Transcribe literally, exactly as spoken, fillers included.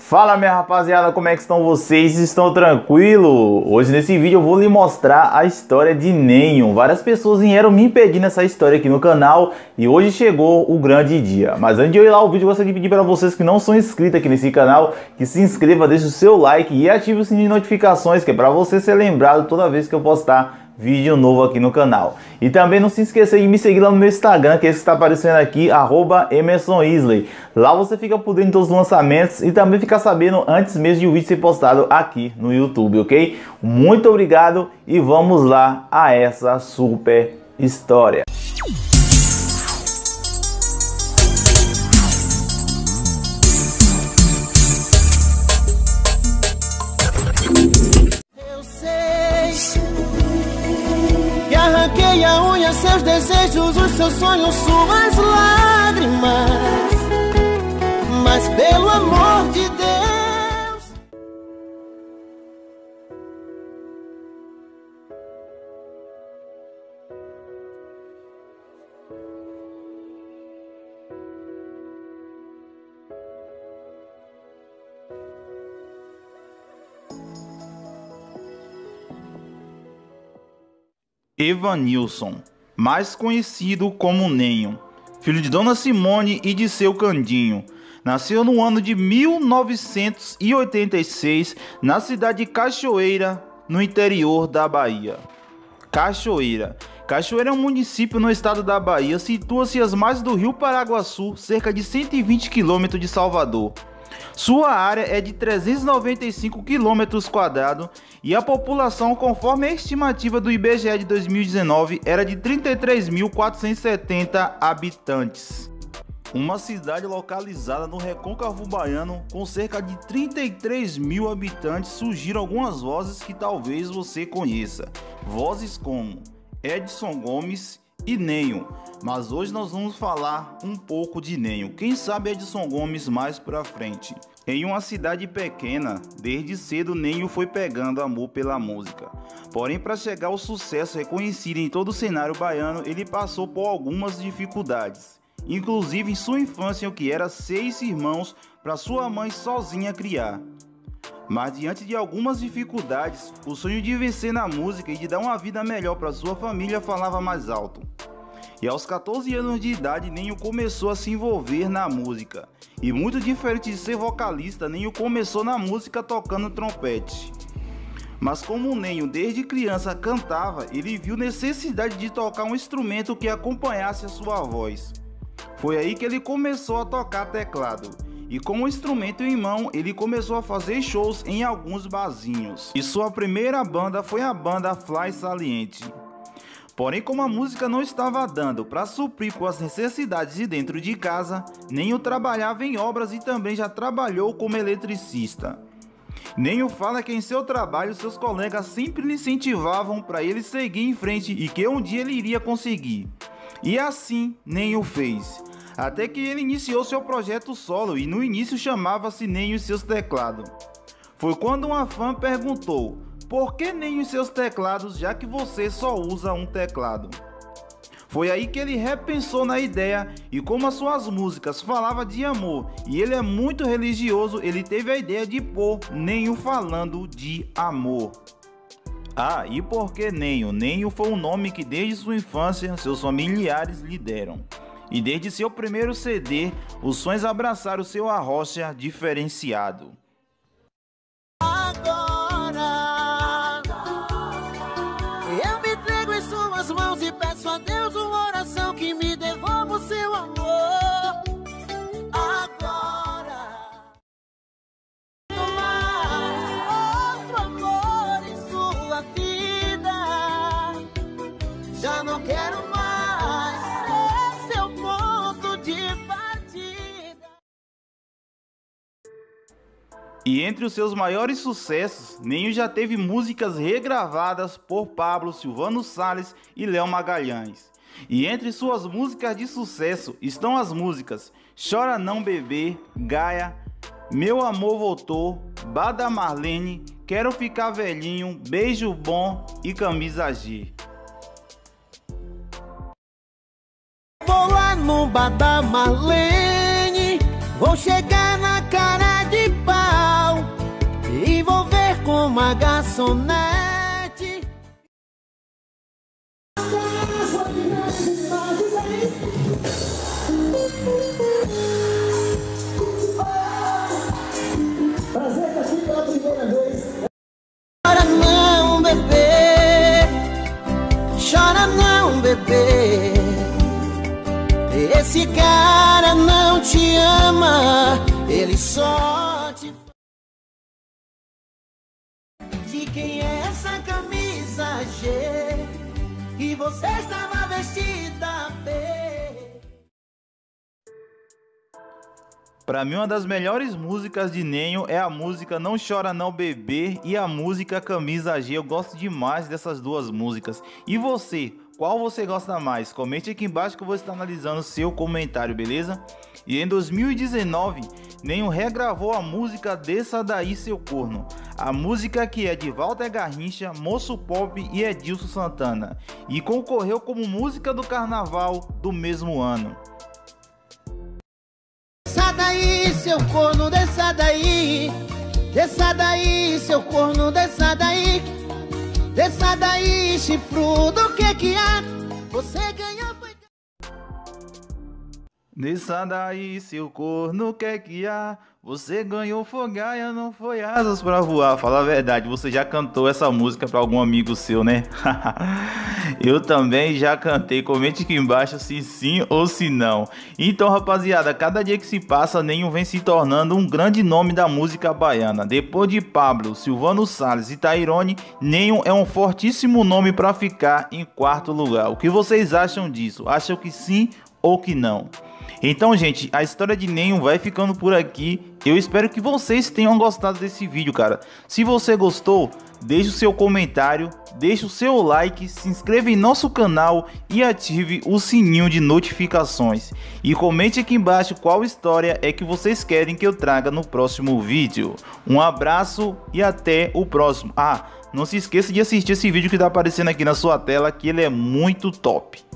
Fala minha rapaziada, como é que estão vocês? Estão tranquilo? Hoje nesse vídeo eu vou lhe mostrar a história de Nenho. Várias pessoas vieram me pedindo essa história aqui no canal e hoje chegou o grande dia. Mas antes de eu ir lá o vídeo, eu gostaria de pedir para vocês que não são inscritos aqui nesse canal, que se inscreva, deixe o seu like e ative o sininho de notificações, que é para você ser lembrado toda vez que eu postar vídeo novo aqui no canal. E também não se esqueça de me seguir lá no meu Instagram, que é esse que está aparecendo aqui, arroba Emerson Isley. Lá você fica por dentro dos lançamentos e também fica sabendo antes mesmo de o vídeo ser postado aqui no YouTube, ok? Muito obrigado e vamos lá a essa super história. Arranquei a unha, seus desejos, os seus sonhos, suas lágrimas. Mas pelo amor de Deus, Evanilson, mais conhecido como Nenho, filho de Dona Simone e de seu Candinho, nasceu no ano de mil novecentos e oitenta e seis na cidade de Cachoeira, no interior da Bahia. Cachoeira. Cachoeira é um município no estado da Bahia, situa-se às margens do rio Paraguaçu, cerca de cento e vinte quilômetros de Salvador. Sua área é de trezentos e noventa e cinco quilômetros quadrados e a população, conforme a estimativa do I B G E de dois mil e dezenove, era de trinta e três mil quatrocentos e setenta habitantes. Uma cidade localizada no recôncavo baiano com cerca de trinta e três mil habitantes. Surgiram algumas vozes que talvez você conheça. Vozes como Edson Gomes e Nenho, mas hoje nós vamos falar um pouco de Nenho. Quem sabe Edson Gomes mais pra frente. Em uma cidade pequena, desde cedo Nenho foi pegando amor pela música. Porém, para chegar ao sucesso reconhecido em todo o cenário baiano, ele passou por algumas dificuldades. Inclusive em sua infância, o que era seis irmãos para sua mãe sozinha criar. Mas diante de algumas dificuldades, o sonho de vencer na música e de dar uma vida melhor para sua família falava mais alto. E aos quatorze anos de idade, Nenho começou a se envolver na música. E muito diferente de ser vocalista, Nenho começou na música tocando trompete. Mas como o Nenho desde criança cantava, ele viu necessidade de tocar um instrumento que acompanhasse a sua voz. Foi aí que ele começou a tocar teclado. E com o instrumento em mão, ele começou a fazer shows em alguns barzinhos. E sua primeira banda foi a banda Fly Saliente. Porém, como a música não estava dando para suprir com as necessidades de dentro de casa, Nenho trabalhava em obras e também já trabalhou como eletricista. Nenho fala que em seu trabalho seus colegas sempre lhe incentivavam para ele seguir em frente e que um dia ele iria conseguir. E assim Nenho fez. Até que ele iniciou seu projeto solo e no início chamava-se Nenho e seus teclados. Foi quando uma fã perguntou: por que Nenho e seus teclados, já que você só usa um teclado? Foi aí que ele repensou na ideia e como as suas músicas falavam de amor e ele é muito religioso, ele teve a ideia de pôr Nenho falando de amor. Ah, e por que Nenho? Nenho foi um nome que desde sua infância seus familiares lhe deram. E desde seu primeiro C D, os sonhos abraçaram seu arrocha diferenciado. agora eu me entrego em suas mãos e peço a Deus uma oração que me devolva o seu amor. Agora outro amor em sua vida, já não quero mais. E entre os seus maiores sucessos, Nenho já teve músicas regravadas por Pablo, Silvano Salles e Léo Magalhães. E entre suas músicas de sucesso estão as músicas Chora Não Bebê, Gaia, Meu Amor Voltou, Bada Marlene, Quero Ficar Velhinho, Beijo Bom e Camisa G. Vou lá no bar da Marlene, vou chegar na cara de pau. na garçonete. Prazer tá aqui pela primeira vez. Chora não, bebê. Chora não, bebê. Esse cara não te ama, ele só te... De quem é essa camisa G? E você estava vestida B? Pra mim, uma das melhores músicas de Nenho é a música Não Chora Não Bebê e a música Camisa G. Eu gosto demais dessas duas músicas. E você, qual você gosta mais? Comente aqui embaixo que eu vou estar analisando o seu comentário, beleza? E em dois mil e dezenove, Nenho regravou a música Desça Daí Seu Corno. A música que é de Walter Garrincha, Moço Pop e Edilson Santana. E concorreu como música do carnaval do mesmo ano. Desça daí, seu corno, desça daí. Desça daí, seu corno, desça daí. Desça daí, chifrudo, o que que há? Você ganhou, foi... Desça daí, seu corno, que que há? Você ganhou fogaia, não foi asas pra voar. Fala a verdade, você já cantou essa música pra algum amigo seu, né? Eu também já cantei. Comente aqui embaixo se sim ou se não. Então, rapaziada, cada dia que se passa, Nenho vem se tornando um grande nome da música baiana. Depois de Pablo, Silvano Salles e Tairone, Nenho é um fortíssimo nome pra ficar em quarto lugar. O que vocês acham disso? Acham que sim ou que não? Então, gente, a história de Nenho vai ficando por aqui. Eu espero que vocês tenham gostado desse vídeo, cara. Se você gostou, deixe o seu comentário, deixe o seu like, se inscreva em nosso canal e ative o sininho de notificações. E comente aqui embaixo qual história é que vocês querem que eu traga no próximo vídeo. Um abraço e até o próximo. Ah, não se esqueça de assistir esse vídeo que está aparecendo aqui na sua tela, que ele é muito top.